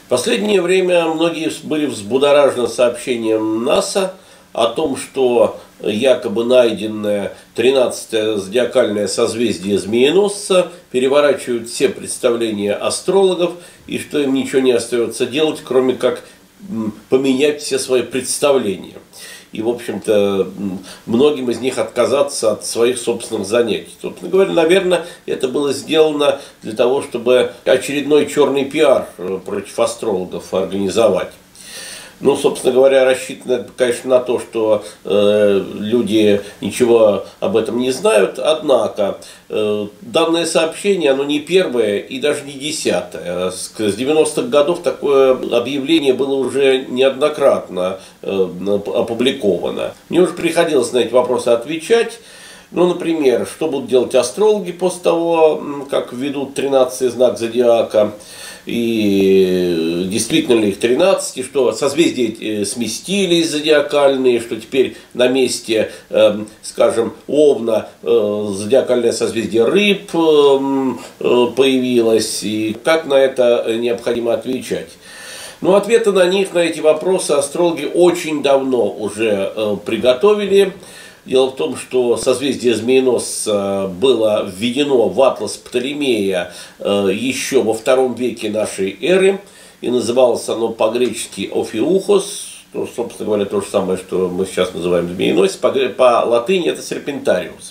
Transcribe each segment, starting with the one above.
В последнее время многие были взбудоражены сообщением НАСА о том, что якобы найденное 13-е зодиакальное созвездие Змееносца переворачивают все представления астрологов, и что им ничего не остается делать, кроме как поменять все свои представления. И, в общем-то, многим из них отказаться от своих собственных занятий. Собственно говоря, наверное, это было сделано для того, чтобы очередной черный пиар против астрологов организовать. Ну, собственно говоря, рассчитано, конечно, на то, что люди ничего об этом не знают. Однако, данное сообщение, оно не первое и даже не 10-е. С 90-х годов такое объявление было уже неоднократно опубликовано. Мне уже приходилось на эти вопросы отвечать. Ну, например, что будут делать астрологи после того, как введут 13-й знак зодиака, и действительно ли их 13, и что созвездия сместились зодиакальные, что теперь на месте, скажем, Овна зодиакальное созвездие Рыб появилось, и как на это необходимо отвечать. Ну, ответы на них, на эти вопросы астрологи очень давно уже приготовили. Дело в том, что созвездие Змееносца было введено в атлас Птолемея еще во II веке нашей эры, и называлось оно по-гречески Офиухос, то, собственно говоря, то же самое, что мы сейчас называем Змееносец, по латыни это Серпентариус.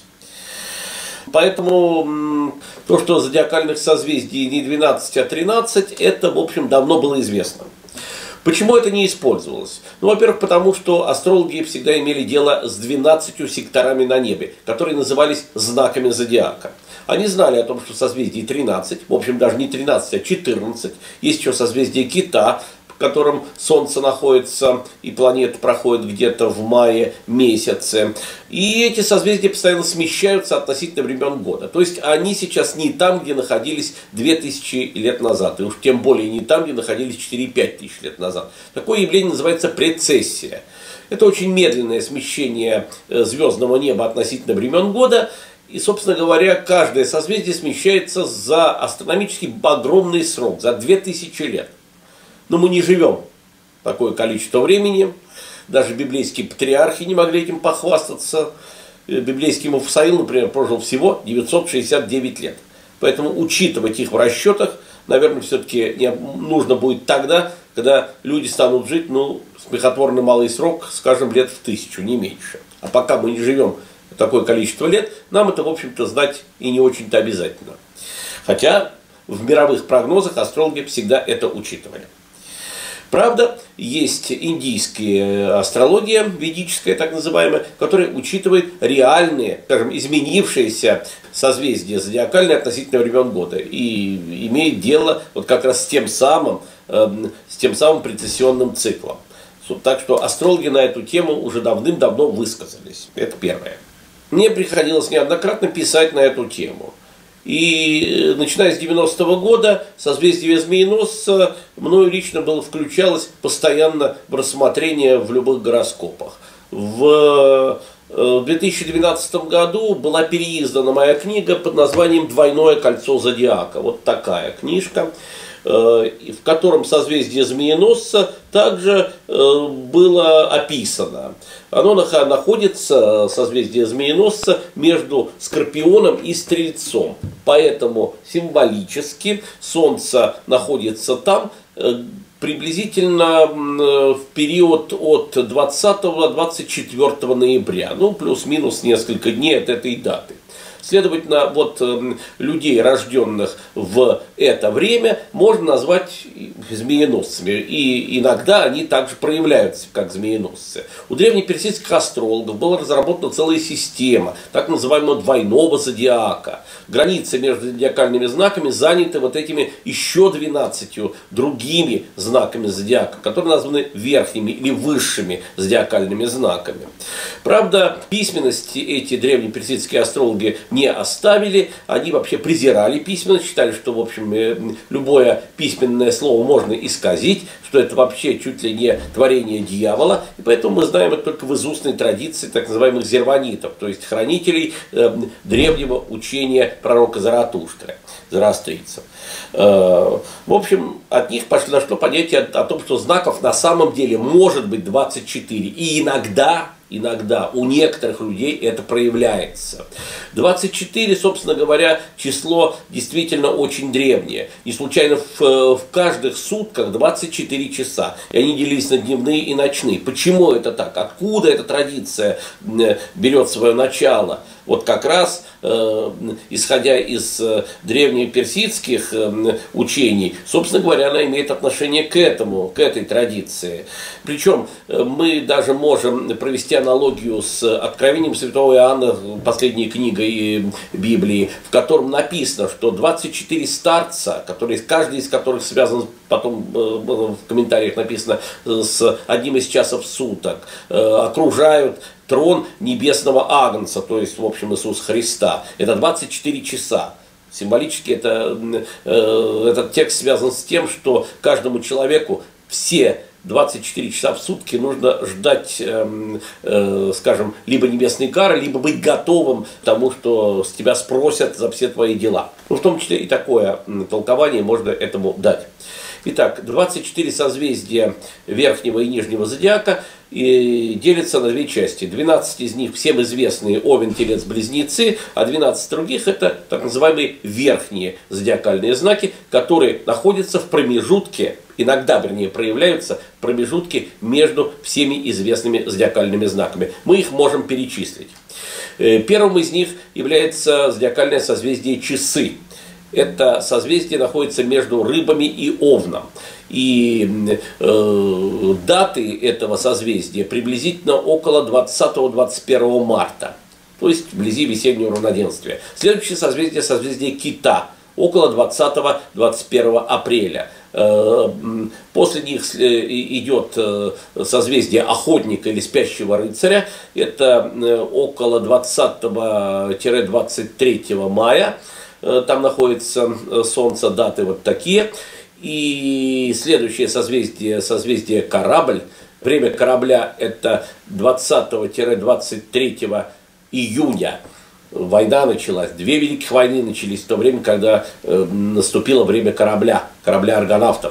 Поэтому то, что зодиакальных созвездий не 12, а 13, это, в общем, давно было известно. Почему это не использовалось? Ну, во-первых, потому что астрологи всегда имели дело с 12 секторами на небе, которые назывались знаками зодиака. Они знали о том, что созвездий 13, в общем, даже не 13, а 14. Есть еще созвездие Кита, в котором Солнце находится и планеты проходят где-то в мае месяце. И эти созвездия постоянно смещаются относительно времен года. То есть они сейчас не там, где находились 2000 лет назад. И уж тем более не там, где находились 4-5 тысяч лет назад. Такое явление называется прецессия. Это очень медленное смещение звездного неба относительно времен года. И, собственно говоря, каждое созвездие смещается за астрономически огромный срок, за 2000 лет. Но мы не живем такое количество времени. Даже библейские патриархи не могли этим похвастаться. Библейский Мафусаил, например, прожил всего 969 лет. Поэтому учитывать их в расчетах, наверное, все-таки нужно будет тогда, когда люди станут жить, ну, смехотворно малый срок, скажем, лет в 1000, не меньше. А пока мы не живем такое количество лет, нам это, в общем-то, знать и не очень-то обязательно. Хотя в мировых прогнозах астрологи всегда это учитывали. Правда, есть индийская астрология, ведическая так называемая, которая учитывает реальные, скажем, изменившиеся созвездия зодиакальные относительно времен года. И имеет дело вот как раз с тем самым прецессионным циклом. Так что астрологи на эту тему уже давным-давно высказались. Это первое. Мне приходилось неоднократно писать на эту тему. И начиная с 90-го года созвездие Змееносца мною лично включалось постоянно в рассмотрение в любых гороскопах. В 2012 году была переиздана моя книга под названием «Двойное кольцо зодиака». Вот такая книжка, в котором созвездие Змееносца также было описано. Оно находится, созвездие Змееносца, между Скорпионом и Стрельцом. Поэтому символически Солнце находится там приблизительно в период от 20 до 24 ноября. Ну, плюс-минус несколько дней от этой даты. Следовательно, вот людей, рожденных в это время, можно назвать змееносцами. И иногда они также проявляются как змееносцы. У древнеперсидских астрологов была разработана целая система так называемого двойного зодиака. Границы между зодиакальными знаками заняты вот этими еще 12 другими знаками зодиака, которые названы верхними или высшими зодиакальными знаками. Правда, письменности эти древнеперсидские астрологи не оставили. Они вообще презирали письменность, считали, что, в общем, любое письменное слово можно исказить, что это вообще чуть ли не творение дьявола. И поэтому мы знаем это только в изустной традиции так называемых зерванитов, то есть хранителей древнего учения пророка Заратустры, зороастрийцев. В общем, от них пошло понятие о том, что знаков на самом деле может быть 24. И иногда у некоторых людей это проявляется. 24, собственно говоря, число действительно очень древнее. Не случайно в каждых сутках 24 часа. И они делились на дневные и ночные. Почему это так? Откуда эта традиция берет свое начало? Вот как раз, исходя из древнеперсидских учений, собственно говоря, она имеет отношение к этой традиции. Причем мы даже можем провести аналогию с Откровением святого Иоанна, последней книгой Библии, в котором написано, что 24 старца, каждый из которых связан, потом в комментариях написано, с одним из часов суток, окружают трон небесного Агнца, то есть, в общем, Иисуса Христа. Это 24 часа. Символически этот текст связан с тем, что каждому человеку все 24 часа в сутки нужно ждать, скажем, либо небесной кары, либо быть готовым к тому, что с тебя спросят за все твои дела. Ну, в том числе и такое толкование можно этому дать. Итак, 24 созвездия верхнего и нижнего зодиака делятся на две части. 12 из них всем известные Овен, Телец, Близнецы, а 12 других это так называемые верхние зодиакальные знаки, которые находятся в промежутке, иногда, вернее, проявляются в промежутке между всеми известными зодиакальными знаками. Мы их можем перечислить. Первым из них является зодиакальное созвездие Часы. Это созвездие находится между Рыбами и Овном. И даты этого созвездия приблизительно около 20-21 марта. То есть вблизи весеннего равноденствия. Следующее созвездие – созвездие Кита. Около 20-21 апреля. После них идет созвездие Охотника или Спящего рыцаря. Это около 20-23 мая. Там находится Солнце, даты вот такие. И следующее созвездие Корабль. Время корабля это 20-23 июня. Война началась. Две великих войны начались в то время, когда наступило время корабля аргонавтов.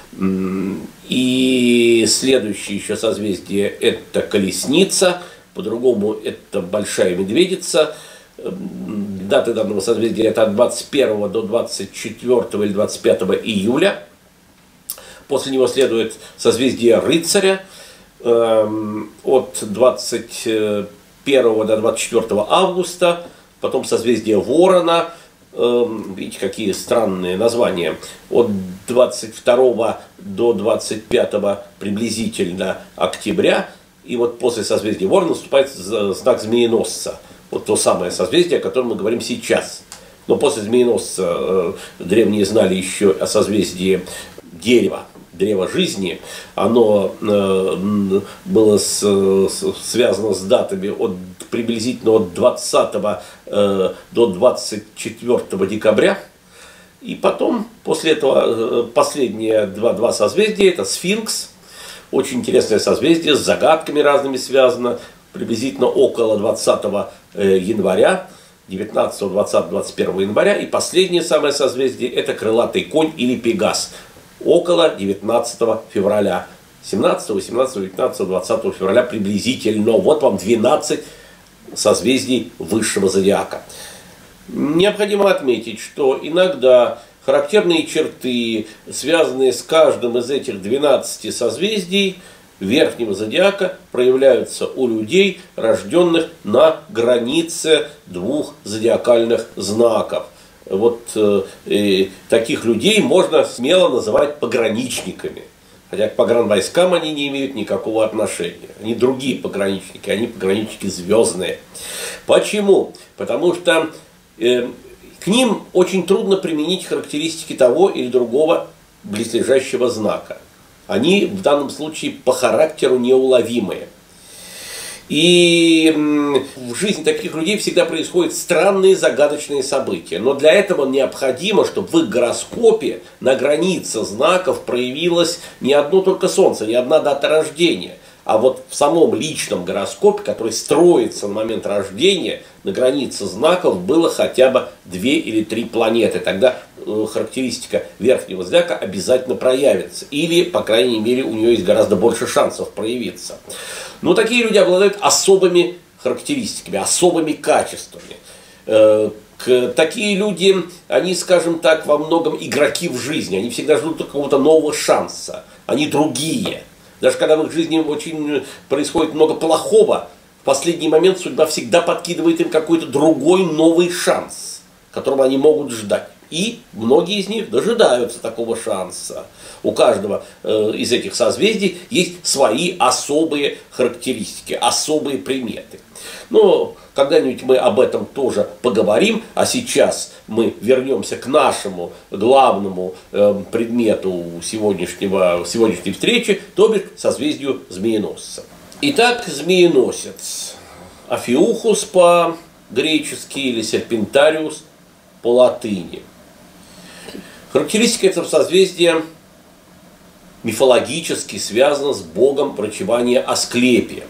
И следующее еще созвездие это Колесница. По-другому это Большая Медведица. Даты данного созвездия это от 21 до 24 или 25 июля. После него следует созвездие Рыцаря от 21 до 24 августа. Потом созвездие Ворона. Видите, какие странные названия. От 22 до 25 приблизительно октября. И вот после созвездия Ворона наступает знак Змееносца. Вот то самое созвездие, о котором мы говорим сейчас. Но после Змееносца древние знали еще о созвездии Дерева, Древа жизни. Оно было связано с датами приблизительно от 20 до 24 декабря. И потом, после этого, последние два созвездия, это Сфинкс. Очень интересное созвездие, с загадками разными связано. Приблизительно около 20 января, 19, 20, 21 января. И последнее самое созвездие это Крылатый конь или Пегас. Около 19 февраля. 17, 18, 19, 20 февраля приблизительно. Вот вам 12 созвездий высшего зодиака. Необходимо отметить, что иногда характерные черты, связанные с каждым из этих 12 созвездий верхнего зодиака, проявляются у людей, рожденных на границе двух зодиакальных знаков. Вот таких людей можно смело называть пограничниками. Хотя к погранвойскам они не имеют никакого отношения. Они другие пограничники, они пограничники звездные. Почему? Потому что к ним очень трудно применить характеристики того или другого близлежащего знака. Они в данном случае по характеру неуловимые. И в жизни таких людей всегда происходят странные загадочные события. Но для этого необходимо, чтобы в их гороскопе на границе знаков проявилось не одно только Солнце, не одна дата рождения. А вот в самом личном гороскопе, который строится на момент рождения, на границе знаков было хотя бы 2 или 3 планеты. Тогда характеристика верхнего зодиака обязательно проявится. Или, по крайней мере, у нее есть гораздо больше шансов проявиться. Но такие люди обладают особыми характеристиками, особыми качествами. Такие люди, они, скажем так, во многом игроки в жизни. Они всегда ждут какого-то нового шанса. Они другие. Даже когда в их жизни очень происходит много плохого, в последний момент судьба всегда подкидывает им какой-то другой новый шанс, которого они могут ждать. И многие из них дожидаются такого шанса. У каждого из этих созвездий есть свои особые характеристики, особые приметы. Но когда-нибудь мы об этом тоже поговорим, а сейчас мы вернемся к нашему главному предмету сегодняшней встречи, то бишь созвездию Змееносца. Итак, Змееносец. Опhiuchus по-гречески или Серпентариус по-латыни. Характеристика этого созвездия мифологически связана с богом врачевания Асклепия,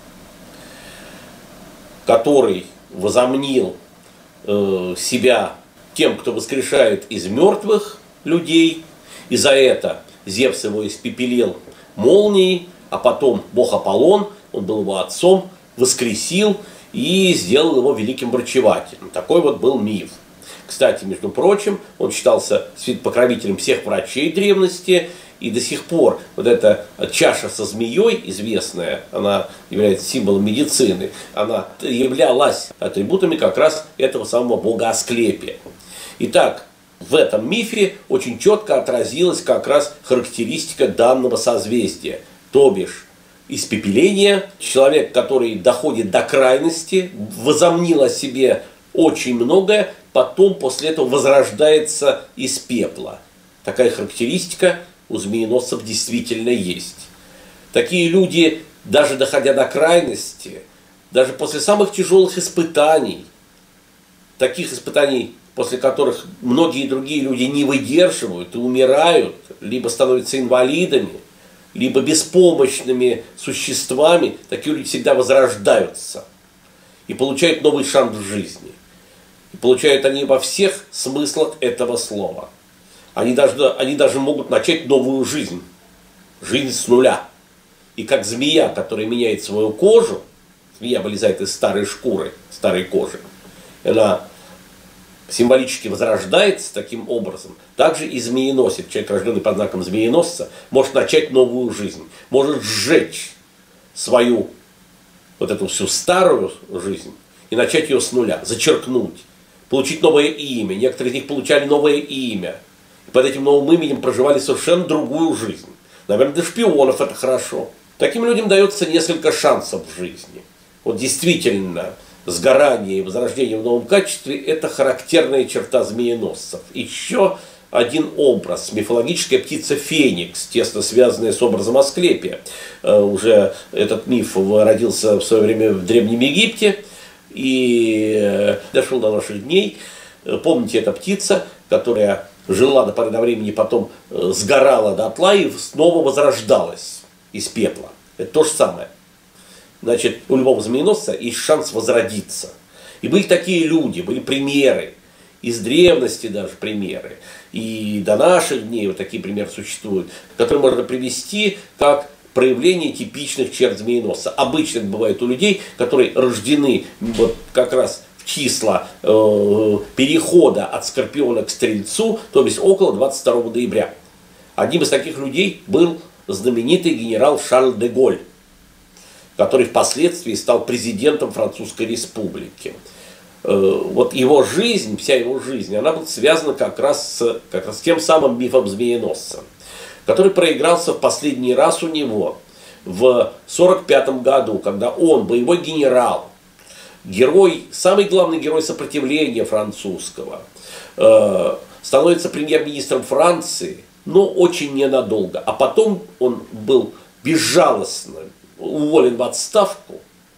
который возомнил себя тем, кто воскрешает из мертвых людей, и за это Зевс его испепелил молнией, а потом бог Аполлон, он был его отцом, воскресил и сделал его великим врачевателем. Такой вот был миф. Кстати, между прочим, он считался покровителем всех врачей древности, и до сих пор вот эта чаша со змеей известная, она является символом медицины, она являлась атрибутами как раз этого самого бога Асклепия. Итак, в этом мифе очень четко отразилась как раз характеристика данного созвездия, то бишь испепеление, человек, который доходит до крайности, возомнил о себе очень многое, потом после этого возрождается из пепла. Такая характеристика у змееносцев действительно есть. Такие люди, даже доходя до крайности, даже после самых тяжелых испытаний, таких испытаний, после которых многие другие люди не выдерживают и умирают, либо становятся инвалидами, либо беспомощными существами, такие люди всегда возрождаются и получают новый шанс в жизни. И получают они во всех смыслах этого слова. Они даже могут начать новую жизнь. Жизнь с нуля. И как змея, которая меняет свою кожу, змея вылезает из старой шкуры, старой кожи, она символически возрождается таким образом. Также и змееносец, человек, рожденный под знаком змееносца, может начать новую жизнь. Может сжечь свою вот эту всю старую жизнь и начать ее с нуля, зачеркнуть, получить новое имя. Некоторые из них получали новое имя. И под этим новым именем проживали совершенно другую жизнь. Наверное, для шпионов это хорошо. Таким людям дается несколько шансов в жизни. Вот действительно, сгорание и возрождение в новом качестве – это характерная черта змееносцев. Еще один образ – мифологическая птица Феникс, тесно связанная с образом Асклепия. Уже этот миф родился в свое время в Древнем Египте и дошел до наших дней. Помните, эта птица, которая жила до поры до времени, потом сгорала дотла и снова возрождалась из пепла. Это то же самое. Значит, у любого змееносца есть шанс возродиться. И были такие люди, были примеры, из древности даже примеры, и до наших дней вот такие примеры существуют, которые можно привести как проявление типичных черт змееносца. Обычно это бывает у людей, которые рождены вот как раз в числа перехода от Скорпиона к Стрельцу, то есть около 22 ноября. Одним из таких людей был знаменитый генерал Шарль де Голль, который впоследствии стал президентом Французской Республики. Вот его жизнь, вся его жизнь, она была связана как раз с тем самым мифом змееносца, который проигрался в последний раз у него в 1945 году, когда он, боевой генерал, герой, самый главный герой сопротивления французского, становится премьер-министром Франции, но очень ненадолго. А потом он был безжалостно уволен в отставку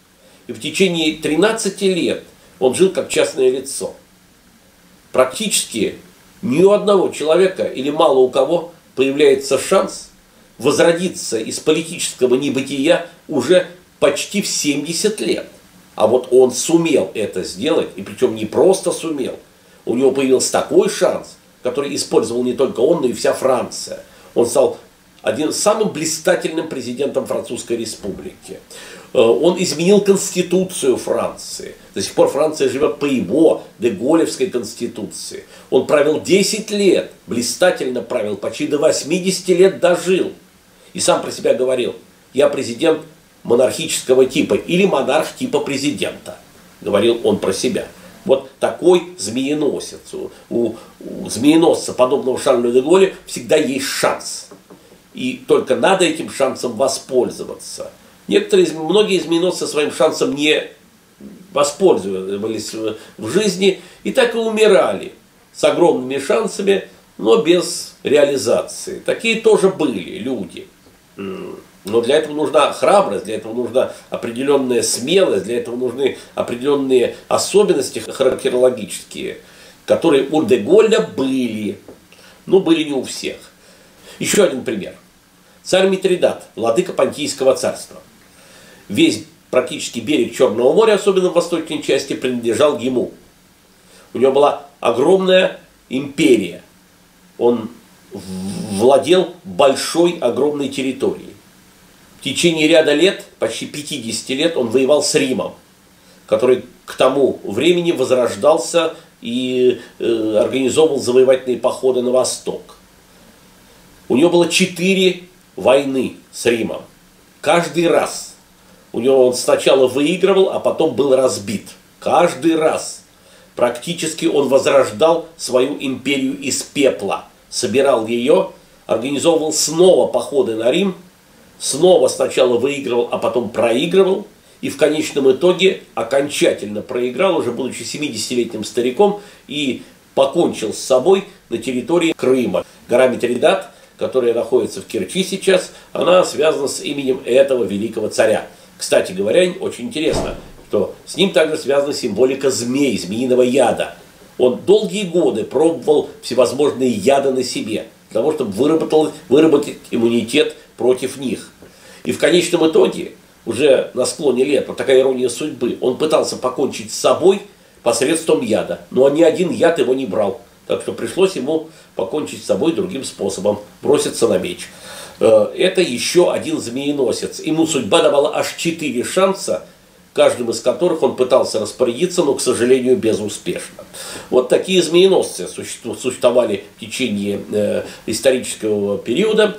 И в течение 13 лет он жил как частное лицо. Практически ни у одного человека или мало у кого появляется шанс возродиться из политического небытия уже почти в 70 лет. А вот он сумел это сделать, и причем не просто сумел. У него появился такой шанс, который использовал не только он, но и вся Франция. Он стал самым блистательным президентом Французской Республики. Он изменил конституцию Франции. До сих пор Франция живет по его деголевской конституции. Он правил 10 лет, блистательно правил, почти до 80 лет дожил. И сам про себя говорил: я президент монархического типа или монарх типа президента. Говорил он про себя. Вот такой змееносец. У змееносца, подобного Шарлю де Голлю, всегда есть шанс. И только надо этим шансом воспользоваться. Многие змееносцы своим шансом не воспользовались в жизни и так и умирали с огромными шансами, но без реализации. Такие тоже были люди. Но для этого нужна храбрость, для этого нужна определенная смелость, для этого нужны определенные особенности характерологические, которые у де Голля были, но были не у всех. Еще один пример. Царь Митридат, владыка Понтийского царства. Весь практически берег Черного моря, особенно в восточной части, принадлежал ему. У него была огромная империя. Он владел большой, огромной территорией. В течение ряда лет, почти 50 лет, он воевал с Римом, который к тому времени возрождался и организовывал завоевательные походы на восток. У него было 4 войны с Римом. Каждый раз у него он сначала выигрывал, а потом был разбит. Каждый раз практически он возрождал свою империю из пепла, собирал ее, организовывал снова походы на Рим, снова сначала выигрывал, а потом проигрывал, и в конечном итоге окончательно проиграл, уже будучи 70-летним стариком, и покончил с собой на территории Крыма. Гора Митридат, которая находится в Керчи сейчас, она связана с именем этого великого царя. Кстати говоря, очень интересно, что с ним также связана символика змей, змеиного яда. Он долгие годы пробовал всевозможные яды на себе, для того, чтобы выработать иммунитет против них. И в конечном итоге, уже на склоне лет, вот такая ирония судьбы, он пытался покончить с собой посредством яда, но ни один яд его не брал. Так что пришлось ему покончить с собой другим способом, броситься на меч. Это еще один змееносец. Ему судьба давала аж 4 шанса, каждым из которых он пытался распорядиться, но, к сожалению, безуспешно. Вот такие змееносцы существовали в течение исторического периода,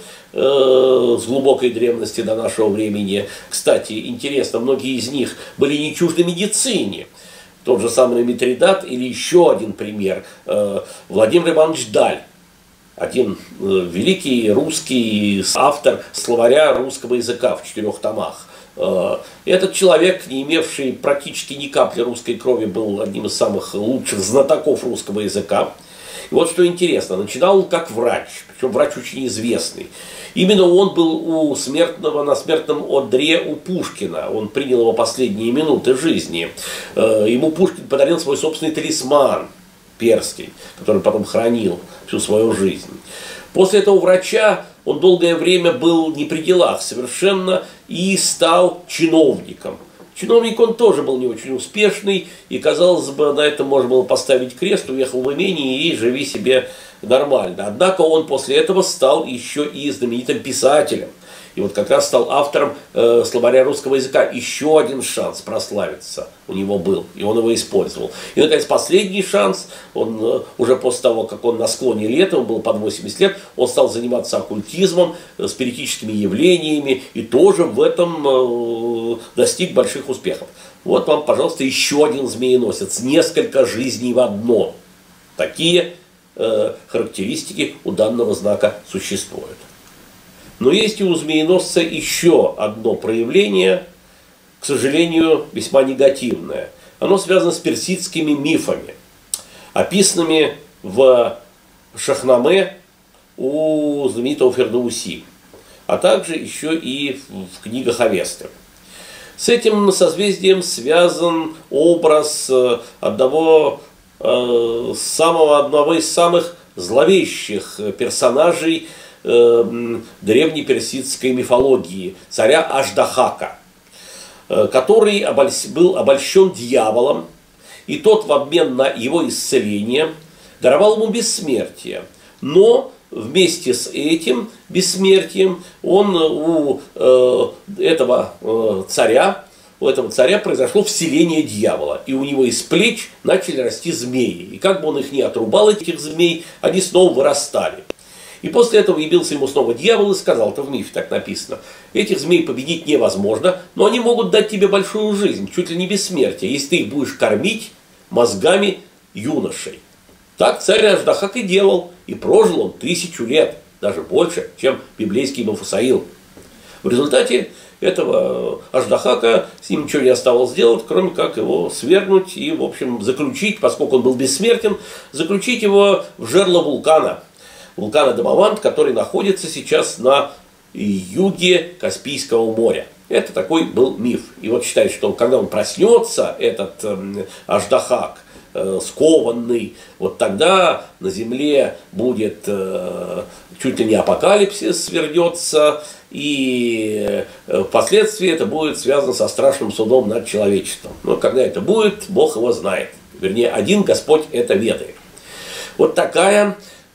с глубокой древности до нашего времени. Кстати, интересно, многие из них были не чужды медицине. Тот же самый Митридат, или еще один пример, Владимир Иванович Даль. Один великий русский автор словаря русского языка в 4 томах. Этот человек, не имевший практически ни капли русской крови, был одним из самых лучших знатоков русского языка. И вот что интересно, начинал он как врач, причем врач очень известный. Именно он был на смертном одре у Пушкина. Он принял его последние минуты жизни. Ему Пушкин подарил свой собственный талисман перский, который потом хранил всю свою жизнь. После этого врача он долгое время был не при делах совершенно и стал чиновником. Чиновник он тоже был не очень успешный, и, казалось бы, на этом можно было поставить крест, уехал в имение и живи себе нормально. Однако он после этого стал еще и знаменитым писателем. И вот как раз стал автором словаря русского языка. Еще один шанс прославиться у него был, и он его использовал. И, наконец, последний шанс, он уже после того, как он на склоне лета, он был под 80 лет, он стал заниматься оккультизмом, спиритическими явлениями, и тоже в этом достиг больших успехов. Вот вам, пожалуйста, еще один змееносец. Несколько жизней в одно. Такие характеристики у данного знака существуют. Но есть и у змееносца еще одно проявление, к сожалению, весьма негативное. Оно связано с персидскими мифами, описанными в Шахнаме у знаменитого Фердауси, а также еще и в книгах Авесты. С этим созвездием связан образ одного из самых зловещих персонажей древней персидской мифологии, царя Аждахака, который был обольщен дьяволом, и тот в обмен на его исцеление даровал ему бессмертие. Но вместе с этим бессмертием у этого царя произошло вселение дьявола, и у него из плеч начали расти змеи. И как бы он их ни отрубал, этих змей, они снова вырастали. И после этого явился ему снова дьявол и сказал, это в мифе так написано: этих змей победить невозможно, но они могут дать тебе большую жизнь, чуть ли не бессмертие, если ты их будешь кормить мозгами юношей. Так царь Аждахак и делал, и прожил он 1000 лет, даже больше, чем библейский Мафусаил. В результате этого Аждахака с ним ничего не оставалось делать, кроме как его свергнуть и, в общем, заключить, поскольку он был бессмертен, заключить его в жерло вулкана Дамавант, который находится сейчас на юге Каспийского моря. Это такой был миф. И вот считается, что когда он проснется, этот Аждахак, скованный, вот тогда на земле будет чуть ли не апокалипсис свернется, и впоследствии это будет связано со страшным судом над человечеством. Но когда это будет, Бог его знает. Вернее, один Господь это ведает. Вот такая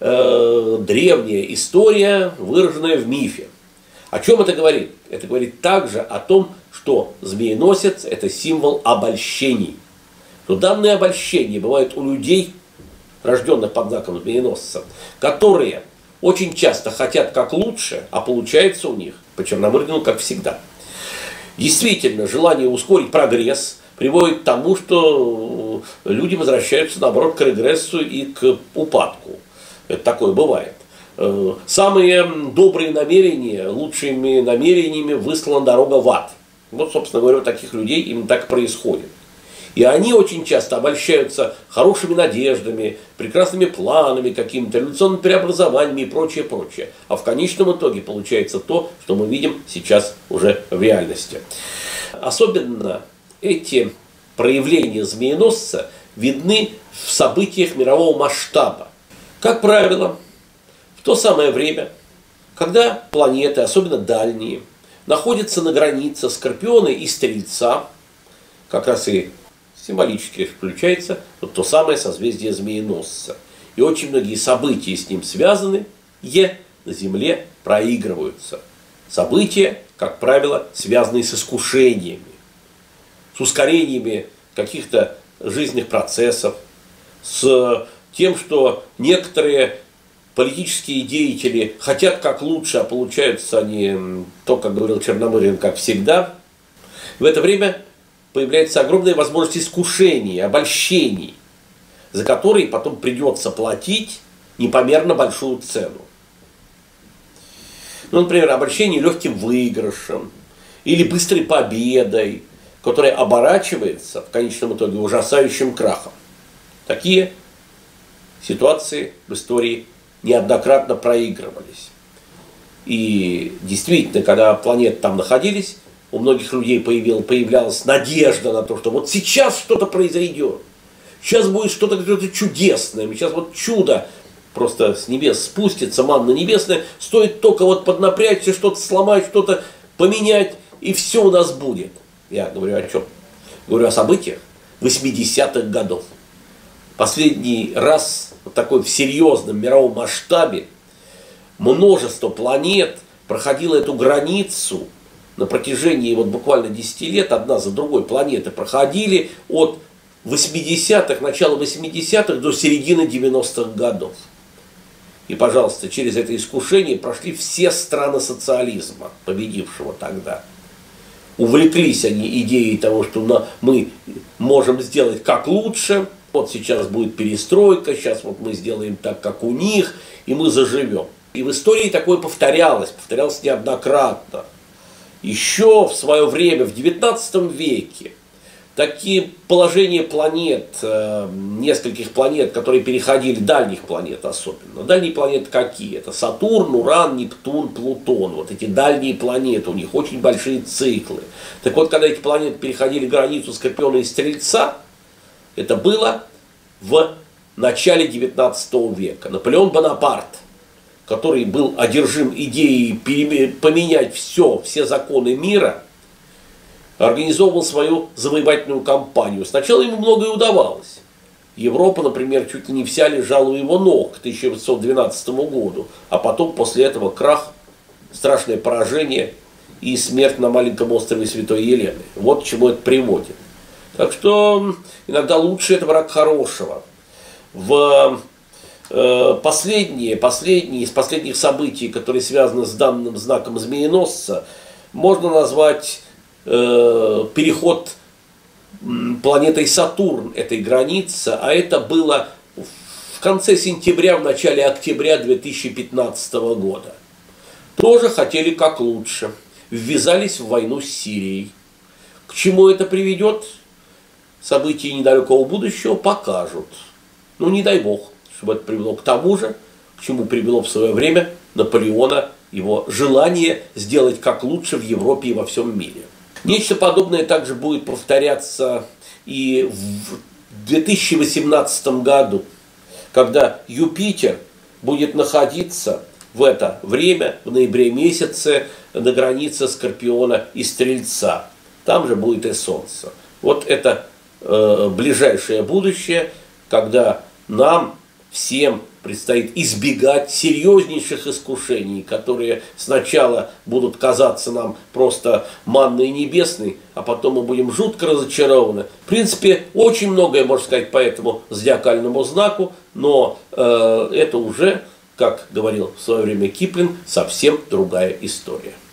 древняя история, выраженная в мифе. О чем это говорит? Это говорит также о том, что змееносец – это символ обольщений. Что данные обольщения бывают у людей, рожденных под знаком змееносца, которые очень часто хотят как лучше, а получается у них по Черномырдину как всегда. Действительно, желание ускорить прогресс приводит к тому, что люди возвращаются, наоборот, к регрессу и к упадку. Это такое бывает. Самые добрые намерения, лучшими намерениями выслана дорога в ад. Вот, собственно говоря, у таких людей именно так и происходит. И они очень часто обольщаются хорошими надеждами, прекрасными планами, какими-то революционными преобразованиями и прочее, прочее. А в конечном итоге получается то, что мы видим сейчас уже в реальности. Особенно эти проявления змееносца видны в событиях мирового масштаба. Как правило, в то самое время, когда планеты, особенно дальние, находятся на границе Скорпиона и Стрельца, как раз и символически включается вот то самое созвездие Змееносца. И очень многие события с ним связаны, на Земле проигрываются. События, как правило, связанные с искушениями, с ускорениями каких-то жизненных процессов, с тем, что некоторые политические деятели хотят как лучше, а получаются они, то, как говорил Черномырдин, как всегда. В это время появляется огромная возможность искушений, обольщений, за которые потом придется платить непомерно большую цену. Ну, например, обольщение легким выигрышем или быстрой победой, которая оборачивается в конечном итоге ужасающим крахом. Такие ситуации в истории неоднократно проигрывались. И действительно, когда планеты там находились, у многих людей появлялась надежда на то, что вот сейчас что-то произойдет. Сейчас будет что-то чудесное. Сейчас вот чудо просто с небес спустится, манна небесная. Стоит только вот поднапрячься, что-то сломать, что-то поменять, и все у нас будет. Я говорю о чем? Говорю о событиях 80-х годов. Последний раз вот такой в серьезном мировом масштабе множество планет проходило эту границу на протяжении вот буквально 10 лет, одна за другой планеты проходили от 80-х, начала 80-х до середины 90-х годов. И, пожалуйста, через это искушение прошли все страны социализма, победившего тогда. Увлеклись они идеей того, что мы можем сделать как лучше. Вот сейчас будет перестройка, сейчас вот мы сделаем так, как у них, и мы заживем. И в истории такое повторялось неоднократно. Еще в свое время, в 19 веке, Такие положения планет, нескольких планет, которые переходили, дальних планет особенно. Дальние планеты какие? Это Сатурн, Уран, Нептун, Плутон. Вот эти дальние планеты, у них очень большие циклы. Так вот, когда эти планеты переходили границу Скорпиона и Стрельца, это было в начале 19 века. Наполеон Бонапарт, который был одержим идеей поменять все законы мира, организовывал свою завоевательную кампанию. Сначала ему многое удавалось. Европа, например, чуть ли не вся лежала у его ног к 1812 году, а потом после этого крах, страшное поражение и смерть на маленьком острове Святой Елены. Вот к чему это приводит. Так что иногда лучше это враг хорошего. Последние из последних событий, которые связаны с данным знаком змееносца, можно назвать переход планетой Сатурн этой границы, а это было в конце сентября, в начале октября 2015 года. Тоже хотели как лучше, ввязались в войну с Сирией. К чему это приведет? События недалекого будущего покажут. Ну не дай бог, чтобы это привело к тому же, к чему привело в свое время Наполеона его желание сделать как лучше в Европе и во всем мире. Нечто подобное также будет повторяться и в 2018 году, когда Юпитер будет находиться в это время, в ноябре месяце, на границе Скорпиона и Стрельца. Там же будет и Солнце. Вот это ближайшее будущее, когда нам всем предстоит избегать серьезнейших искушений, которые сначала будут казаться нам просто манной небесной, а потом мы будем жутко разочарованы. В принципе, очень многое можно сказать по этому зодиакальному знаку, но это уже, как говорил в свое время Киплинг, совсем другая история.